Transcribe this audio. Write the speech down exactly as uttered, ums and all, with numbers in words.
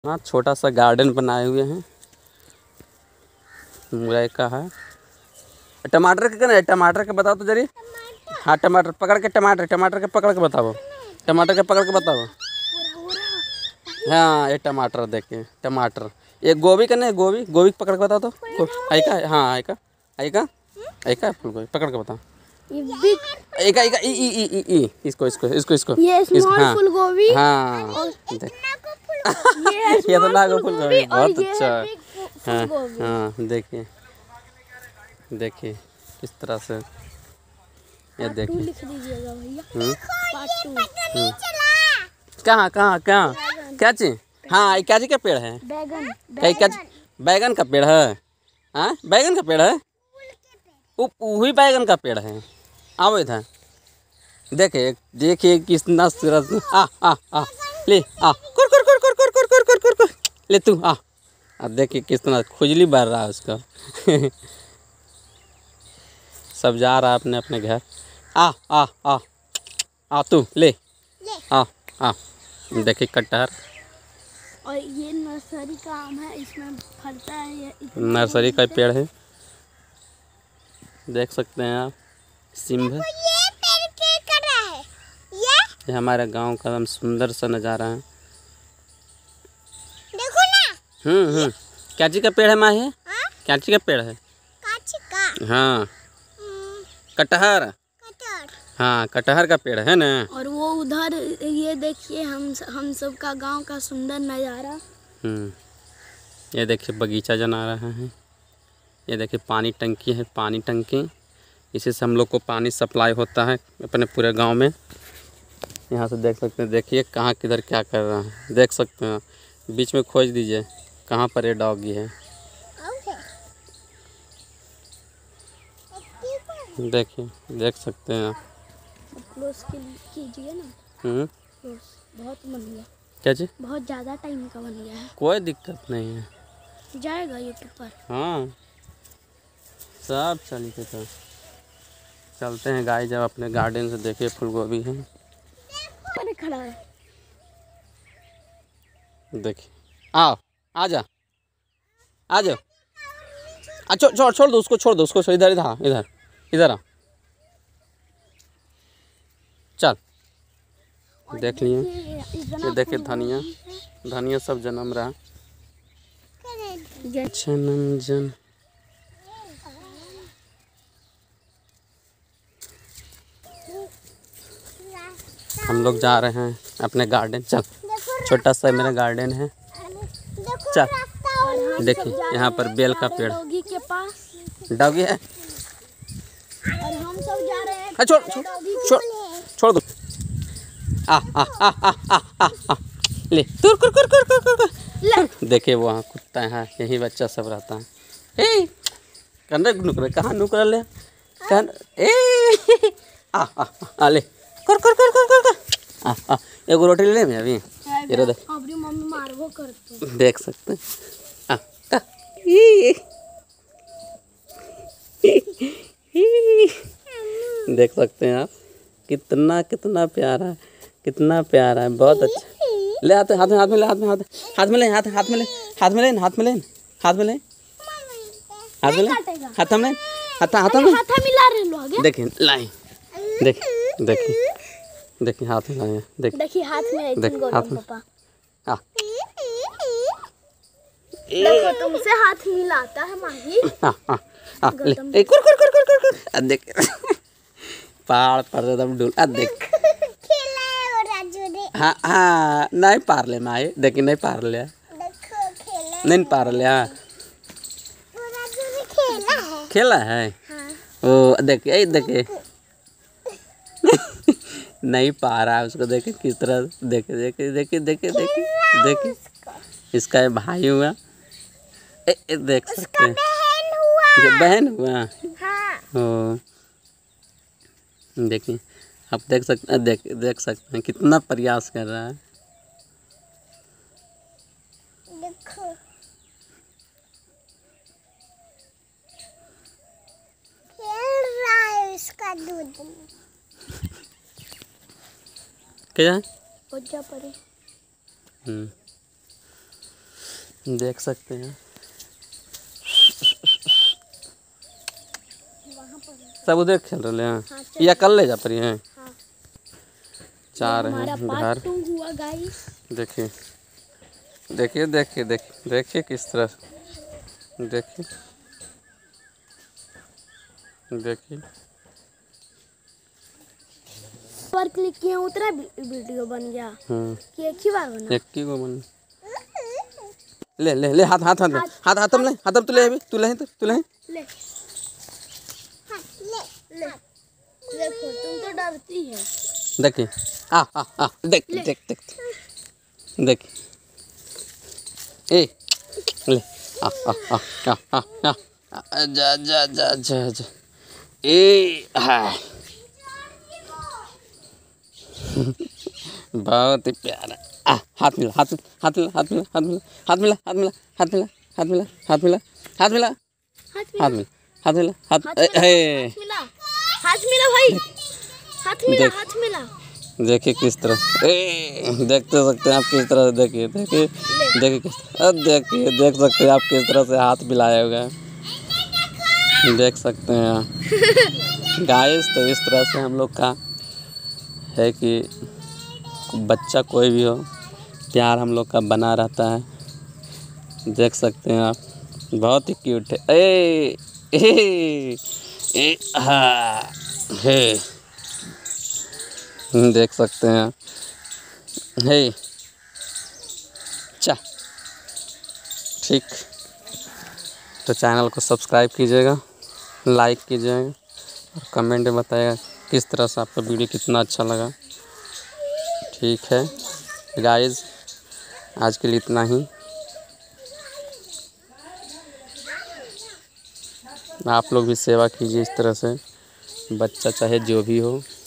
हाँ, छोटा सा गार्डन बनाए हुए हैं। मुरई का है। टमाटर के ना, टमाटर के बताओ तो जरी। हाँ, टमाटर पकड़ के, टमाटर टमाटर के पकड़ के बताओ। टमाटर के पकड़ के बताओ। हाँ, ये टमाटर देखिए, टमाटर। ये गोभी का नहीं, गोभी गोभी पकड़ के बताओ तो। आई का, हाँ आई का, आई का, आई का फूल गोभी पकड़ के बताओ। एक एक ई ई ई ई इसको इसको इसको इसको ये स्मॉल फूल गोभी। हाँ, ये तो नागो फूल गोभी बहुत अच्छा। हाँ हाँ, देखिए देखिए किस तरह से ये देखिए। लिख दीजिएगा भैया। कहाँ कहाँ कहाँ क्या चीज? हाँ, ये क्या चीज का पेड़ है? बैगन। क्या बैगन का पेड़ है? हाँ, बैगन का पेड़ है। वही बैगन का पेड़ है। आओ इधर देखिए देखिए कितना सूरज। आ आ आ ले आ कुर कुर कुर कुर कुर कुर कुर कुर कुर कुर ले तू आ। अब देखिए कितना खुजली बढ़ रहा है उसका। सब जा रहा है अपने अपने घर। आ आ आ आ तू ले आ आ देखिए कटहर। और ये नर्सरी का आम है, इसमें फलता है। ये नर्सरी का पेड़ है, देख सकते हैं आप। सिंभ है। ये हमारे गांव का एकदम सुंदर सा नज़ारा है। देखो ना। हम्म हम्म क्या चीज का पेड़ है माँ? है क्या चीज का पेड़ है? काची का। हाँ, कटहर। कटहर। हाँ, कटहर का पेड़ है ना। और वो उधर ये देखिए, हम हम सब का गांव का सुंदर नज़ारा। हम्म ये देखिए बगीचा जना रहा है। ये देखिए पानी टंकी है, पानी टंकी। इसी से हम लोग को पानी सप्लाई होता है अपने पूरे गांव में। यहाँ से देख सकते हैं, देखिए कहाँ किधर क्या कर रहा है, देख सकते हैं। बीच में खोज दीजिए कहाँ पर ये डॉगी है। देखिए देख सकते हैं आप। क्लोज कीजिए ना। हम्म बहुत बन गया। क्या चीज? बहुत ज़्यादा टाइम का बन गया है। कोई दिक्कत नहीं है, जाएगा यूट्यूब पर। हाँ सब चली के तो चलते हैं गाय। जब अपने गार्डन से देखिए फूल गोभी है, अरे खड़ा है। देखिए आओ आ जा आ जाओ। अच्छा छोड़ छोड़ दो उसको, छोड़ दो उसको। इधर इधर इधर इधर आ, चल। देख लिए ये देखिए धनिया, धनिया सब जन्म रहा। जन्म जन हम लोग जा रहे हैं अपने गार्डन। चल, छोटा सा मेरा गार्डन है। चल देखिए यहाँ पर बेल का पेड़। डॉगी के पास डॉगी है। और हम सब जा रहे हैं। छोड़ छोड़ छोड़ छोड़ दो। आ आ आ आ आ आ आ ले तुर कुर कुर कुर कुर कुर। देखिए वहाँ कुत्ता है, यही बच्चा सब रहता है। ए कन्ने नुकरे कहाँ नुकरा ले कन ए आ आ आ ले कुर कुर कुर कुर कुर आ आ एगो रोटी ले मैं अभी। ये देख अपनी मम्मी मारबो करती। देख सकते हैं। आ का ई देख सकते हैं आप कितना कितना प्यारा है, कितना प्यारा है, बहुत अच्छा। ले हाथ हाथ में हाथ में ले हाथ में हाथ हाथ में ले हाथ हाथ में ले हाथ में ले हाथ में ले हाथ में ले हाथ में ले हाथ में हाथ हाथ में हाथ मिला रहे लोग। देखिए लाए, देखिए देखिए देखिए हाथ में लाए, देख देखिए हाथ में देख हाथ में। आ देखो तुमसे हाथ मिलाता है माही। आ आ आ ले ए कुर कुर कुर कुर कुर आ देख पहाड़ पर एकदम डूल। आ देख हाँ हाँ नहीं पार ले माए, देखिए नहीं पार लिया, नहीं पार लिया। खेला है ओ देखिए देखिए नहीं पा रहा है उसको। देखिए किस तरह, देखिए देखिए देखिए देखिए देखिए देखिए इसका भाई हुआ। ए, ए, देख सकते हैं ये बहन हुआ। ओ देखिए आप देख सकते हैं, देख देख सकते हैं कितना प्रयास कर रहा है। देखो खेल रहा है इसका दूध। क्या है? परे। हम्म देख सकते हैं सब उधर खेल रहे हैं। हाँ, चल। या कल ले जा पड़ी हैं। हाँ। जा रहे हमारा हैं पार्ट घर। टू हुआ गाइस। देखिए देखिए देखिए देखिए देखिए किस तरह देखिए देखिए पर क्लिक किया उतना वीडियो बन गया हम्म कि एक ही बार बना। एक ही को मन ले ले ले हाथ हाथ हाथ में हाथ हाथ में ले हाथ में तू ले अभी तू ले तू तू ले ले हाँ, ले ले देखो तुम तो डरती है। देखिए आ आ आ देख देख देख देख ए ले आ आ आ आ आ आ जा जा जा जा जा ए हाँ बहुत ही प्यारा आ हाथ मिला हाथ हाथ मिला हाथ मिला हाथ मिला हाथ मिला हाथ मिला हाथ मिला हाथ मिला हाथ मिला हाथ मिला हाथ मिला हाथ मिला हाथ हाथ मिला हाथ मिला भाई हाथ मिला देख। हाथ मिला। देखिए किस तरह ए देखते सकते हैं आप किस तरह से देखिए देखिए देखिए किस तरह देखिए देख सकते हैं आप किस तरह से हाथ मिलाया होगा देख सकते हैं गाइस। तो इस तरह से हम लोग का है कि बच्चा कोई भी हो प्यार हम लोग का बना रहता है। देख सकते हैं आप बहुत ही क्यूट है। ए ए ए हाँ हे देख सकते हैं हे चा ठीक। तो चैनल को सब्सक्राइब कीजिएगा, लाइक कीजिएगा और कमेंट में बताइएगा किस तरह से आपका वीडियो कितना अच्छा लगा। ठीक है गाइस, आज के लिए इतना ही। आप लोग भी सेवा कीजिए इस तरह से, बच्चा चाहे जो भी हो।